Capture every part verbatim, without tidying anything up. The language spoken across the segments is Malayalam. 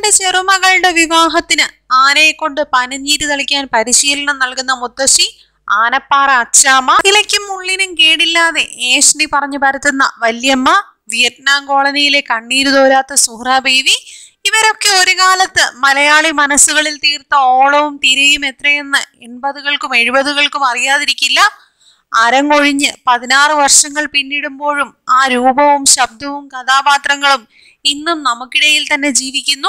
തന്റെ ചെറുമകളുടെ വിവാഹത്തിന് ആനയെ കൊണ്ട് പനിനീര് തളിക്കാൻ പരിശീലനം നൽകുന്ന മുത്തശ്ശി, ആനപ്പാറ അച്ചാമ്മ, ഇലയ്ക്കും മുള്ളിനും കേടില്ലാതെ ഏഷ്ണി പറഞ്ഞു പരത്തുന്ന വല്യമ്മ, വിയറ്റ്നാം കോളനിയിലെ കണ്ണീര് തോരാത്ത സുഹ്റ ബീവി, ഇവരൊക്കെ ഒരു കാലത്ത് മലയാളി മനസ്സുകളിൽ തീർത്ത ഓളവും തിരയും എത്രയെന്ന് എൺപതുകൾക്കും എഴുപതുകൾക്കും അറിയാതിരിക്കില്ല. അരങ്ങൊഴിഞ്ഞ് പതിനാറ് വർഷങ്ങൾ പിന്നിടുമ്പോഴും ആ രൂപവും ശബ്ദവും കഥാപാത്രങ്ങളും ഇന്നും നമുക്കിടയിൽ തന്നെ ജീവിക്കുന്നു.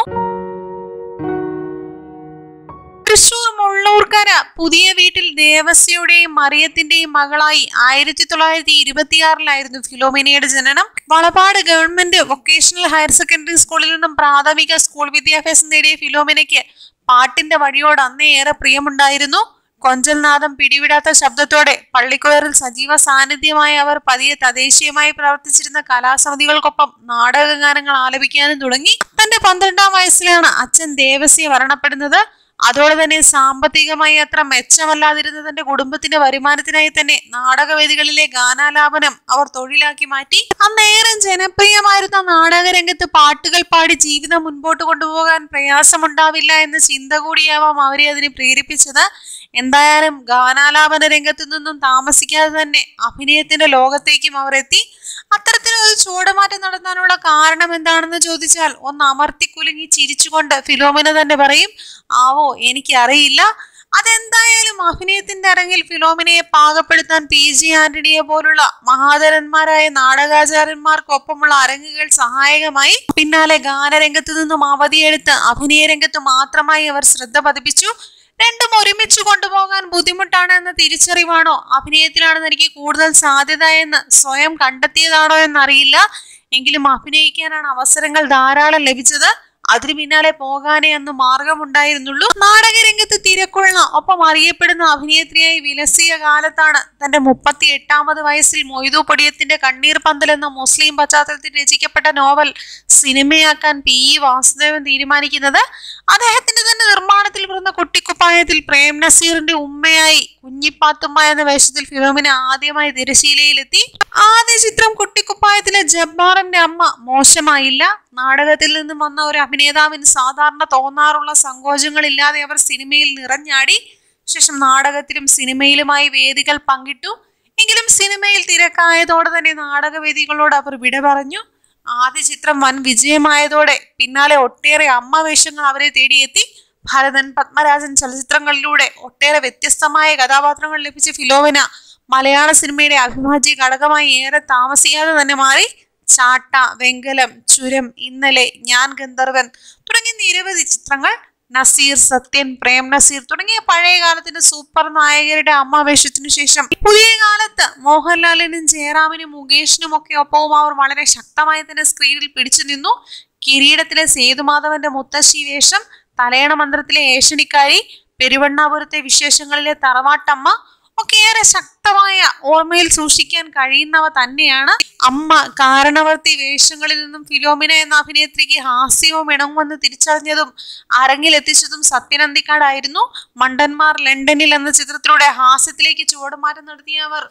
തൃശൂർ മുള്ളൂർക്കര പുതിയ വീട്ടിൽ ദേവസ്യയുടെയും മറിയത്തിന്റെയും മകളായി ആയിരത്തി തൊള്ളായിരത്തി ഇരുപത്തിയാറിലായിരുന്നു ഫിലോമിനയുടെ ജനനം. Valapad government vocational higher secondary സ്കൂളിൽ നിന്നും പ്രാഥമിക സ്കൂൾ വിദ്യാഭ്യാസം നേടിയ ഫിലോമിനയ്ക്ക് പാട്ടിന്റെ വഴിയോട് അന്നേ ഏറെ പ്രിയമുണ്ടായിരുന്നു. കൊഞ്ചൽനാദം പിടിവിടാത്ത ശബ്ദത്തോടെ പള്ളിക്കുളറിൽ സജീവ സാന്നിധ്യമായി അവർ പതിയെ തദ്ദേശീയമായി പ്രവർത്തിച്ചിരുന്ന കലാസമിതികൾക്കൊപ്പം നാടകഗാനങ്ങൾ ആലപിക്കാനും തുടങ്ങി. തന്റെ പന്ത്രണ്ടാം വയസ്സിലാണ് അച്ഛൻ ദേവസ്യ മരണപ്പെടുന്നത്. അതോടെ തന്നെ സാമ്പത്തികമായി അത്ര മെച്ചമല്ലാതിരുന്ന തന്റെ കുടുംബത്തിന്റെ വരുമാനത്തിനായി തന്നെ നാടകവേദികളിലെ ഗാനാലാപനം അവർ തൊഴിലാക്കി മാറ്റി. അന്നേരം ജനപ്രിയമായിരുന്ന നാടകരംഗത്ത് പാട്ടുകൾ പാടി ജീവിതം മുൻപോട്ട് കൊണ്ടുപോകാൻ പ്രയാസമുണ്ടാവില്ല എന്ന ചിന്ത കൂടിയാവാം അവരെ അതിന് പ്രേരിപ്പിച്ചത്. എന്തായാലും ഗാനാലാപന രംഗത്തു നിന്നും താമസിക്കാതെ തന്നെ അഭിനയത്തിന്റെ ലോകത്തേക്കും അവർ എത്തി. അത്തരത്തിലൊരു ചുവടുമാറ്റം നടത്താനുള്ള കാരണം എന്താണെന്ന് ചോദിച്ചാൽ ഒന്ന് അമർത്തി കുലുങ്ങി ചിരിച്ചുകൊണ്ട് ഫിലോമിന തന്നെ പറയും, ആവോ എനിക്ക് അറിയില്ല. അതെന്തായാലും അഭിനയത്തിന്റെ അരങ്ങിൽ ഫിലോമിനയെ പാകപ്പെടുത്താൻ പി ജി ആന്റണിയെ പോലുള്ള മഹാധരന്മാരായ നാടകാചാര്യന്മാർക്കൊപ്പമുള്ള അരങ്ങുകൾ സഹായകമായി. പിന്നാലെ ഗാനരംഗത്തു നിന്നും അവധിയെടുത്ത് അഭിനയ രംഗത്ത് മാത്രമായി അവർ ശ്രദ്ധ പതിപ്പിച്ചു. രണ്ടും ഒരുമിച്ച് കൊണ്ടുപോകാൻ ബുദ്ധിമുട്ടാണ് എന്ന തിരിച്ചറിവാണോ അഭിനയത്തിലാണ് തനിക്ക് കൂടുതൽ സാധ്യത എന്ന് സ്വയം കണ്ടെത്തിയതാണോ എന്നറിയില്ല. എങ്കിലും അഭിനയിക്കാനാണ് അവസരങ്ങൾ ധാരാളം ലഭിച്ചത്. അതിന് പിന്നാലെ പോകാനേ അന്ന് മാർഗമുണ്ടായിരുന്നുള്ളൂ. നാടകരംഗത്ത് തിരക്കുള്ള ഒപ്പം അറിയപ്പെടുന്ന അഭിനേത്രിയായി വിലസിയ കാലത്താണ് തന്റെ മുപ്പത്തി എട്ടാമത് വയസ്സിൽ മൊയ്തു പൊടിയത്തിന്റെ കണ്ണീർ പന്തൽ എന്ന മുസ്ലിം പശ്ചാത്തലത്തിൽ രചിക്കപ്പെട്ട നോവൽ സിനിമയാക്കാൻ പി ഇ വാസുദേവൻ തീരുമാനിക്കുന്നത്. അദ്ദേഹത്തിന്റെ തന്നെ നിർമ്മാണത്തിൽ പിറന്ന കുട്ടിക്കുപ്പായത്തിൽ പ്രേം നസീറിന്റെ ഉമ്മയായി കുഞ്ഞിപ്പാത്തുമ്മ എന്ന വേഷത്തിൽ ഫിലോമിന ആദ്യമായി തിരശീലയിലെത്തി. ആദ്യ ചിത്രം കുട്ടിക്കുപ്പായത്തിലെ ജബ്ബാറിന്റെ അമ്മ മോശമായില്ല. നാടകത്തിൽ നിന്നും വന്ന ഒരു അഭിനേതാവിന് സാധാരണ തോന്നാറുള്ള സങ്കോചങ്ങളില്ലാതെ അവർ സിനിമയിൽ നിറഞ്ഞാടി. ശേഷം നാടകത്തിലും സിനിമയിലുമായി വേദികൾ പങ്കിട്ടു. എങ്കിലും സിനിമയിൽ തിരക്കായതോടെ തന്നെ നാടകവേദികളോട് അവർ വിട പറഞ്ഞു. ആദ്യ ചിത്രം വൻ വിജയമായതോടെ പിന്നാലെ ഒട്ടേറെ അമ്മ വേഷങ്ങൾ അവരെ തേടിയെത്തി. ഭരതൻ, പത്മരാജൻ ചലച്ചിത്രങ്ങളിലൂടെ ഒട്ടേറെ വ്യത്യസ്തമായ കഥാപാത്രങ്ങൾ ലഭിച്ച ഫിലോമിന മലയാള സിനിമയുടെ അവിഭാജ്യ ഘടകമായി ഏറെ താമസിയാതെ തന്നെ മാറി. ചാട്ട, വെങ്കലം, ചുരം, ഇന്നലെ, ഞാൻ ഗന്ധർവൻ തുടങ്ങിയ നിരവധി ചിത്രങ്ങൾ, നസീർ, സത്യൻ, പ്രേം നസീർ തുടങ്ങിയ പഴയ കാലത്തിന്റെ സൂപ്പർ നായകരുടെ അമ്മ വേഷത്തിനു ശേഷം പുതിയ കാലത്ത് മോഹൻലാലിനും ജയറാമിനും മുകേഷിനും ഒക്കെ ഒപ്പവും അവർ വളരെ ശക്തമായി തന്നെ സ്ക്രീനിൽ പിടിച്ചു നിന്നു. കിരീടത്തിലെ സേതുമാധവന്റെ മുത്തശ്ശി വേഷം, തലയണ മന്ത്രത്തിലെ ഏഷണിക്കാരി, പെരുവണ്ണാപുരത്തെ വിശേഷങ്ങളിലെ തറവാട്ടമ്മ ഒക്കെ ഏറെ ശക്തമായ ഓർമ്മയിൽ സൂക്ഷിക്കാൻ കഴിയുന്നവ തന്നെയാണ്. അമ്മ, കാരണവർത്തി വേഷങ്ങളിൽ നിന്നും ഫിലോമിന എന്ന അഭിനേത്രിക്ക് ഹാസ്യവും ഇണങ്ങുമെന്ന് തിരിച്ചറിഞ്ഞതും അരങ്ങിലെത്തിച്ചതും സത്യനന്ദിക്കാടായിരുന്നു. മണ്ടന്മാർ ലണ്ടനിൽ എന്ന ചിത്രത്തിലൂടെ ഹാസ്യത്തിലേക്ക് ചുവടുമാറ്റം നടത്തിയ അവർ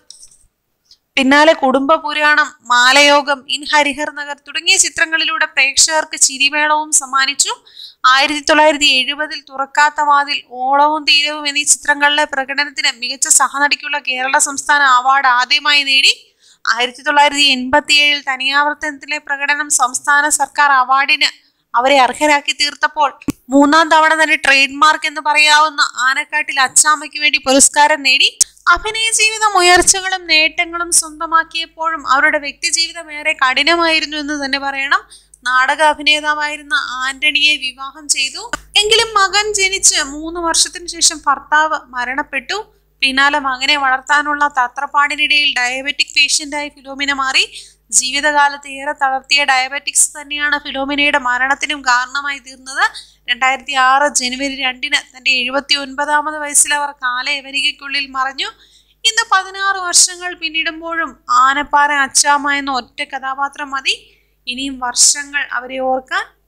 പിന്നാലെ കുടുംബ പുരാണം, മാലയോഗം, ഇൻ ഹരിഹർ നഗർ തുടങ്ങിയ ചിത്രങ്ങളിലൂടെ പ്രേക്ഷകർക്ക് ചിരിമേളവും സമ്മാനിച്ചു. ആയിരത്തി തൊള്ളായിരത്തി എഴുപതിൽ തുറക്കാത്ത വാതിൽ, ഓളവും തീരവും എന്നീ ചിത്രങ്ങളിലെ പ്രകടനത്തിന് മികച്ച സഹനടിക്കുള്ള കേരള സംസ്ഥാന അവാർഡ് ആദ്യമായി നേടി. ആയിരത്തി തൊള്ളായിരത്തി എൺപത്തി ഏഴിൽ തനിയാവർത്തനത്തിലെ പ്രകടനം സംസ്ഥാന സർക്കാർ അവാർഡിന് അവരെ അർഹരാക്കി തീർത്തപ്പോൾ മൂന്നാം തവണ തന്നെ ട്രേഡ് മാർക്ക് എന്ന് പറയാവുന്ന ആനക്കാട്ടിൽ അച്ചാമ്മയ്ക്ക് വേണ്ടി പുരസ്കാരം നേടി. അഭിനയ ജീവിതം ഉയർച്ചകളും നേട്ടങ്ങളും സ്വന്തമാക്കിയപ്പോഴും അവരുടെ വ്യക്തി ജീവിതം ഏറെ കഠിനമായിരുന്നു എന്ന് തന്നെ പറയണം. നാടക അഭിനേതാവായിരുന്ന ആന്റണിയെ വിവാഹം ചെയ്തു. എങ്കിലും മകൻ ജനിച്ച് മൂന്ന് വർഷത്തിന് ശേഷം ഭർത്താവ് മരണപ്പെട്ടു. പിന്നാലെ മകനെ വളർത്താനുള്ള തത്രപ്പാടിനിടയിൽ ഡയബറ്റിക് പേഷ്യന്റായി ഫിലോമിന മാറി. ജീവിതകാലത്ത് ഏറെ തളർത്തിയ ഡയബറ്റിക്സ് തന്നെയാണ് ഫിലോമിനയുടെ മരണത്തിനും കാരണമായി തീർന്നത്. രണ്ടായിരത്തി ആറ് ജനുവരി രണ്ടിന് തന്റെ എഴുപത്തി ഒൻപതാമത് വയസ്സിൽ അവർ കാലയവനികയ്ക്കുള്ളിൽ മറഞ്ഞു. ഇന്ന് പതിനാറ് വർഷങ്ങൾ പിന്നിടുമ്പോഴും ആനപ്പാറ അച്ചാമ്മ എന്ന ഒറ്റ കഥാപാത്രം മതി ഇനിയും വർഷങ്ങൾ അവരെ ഓർക്കാൻ.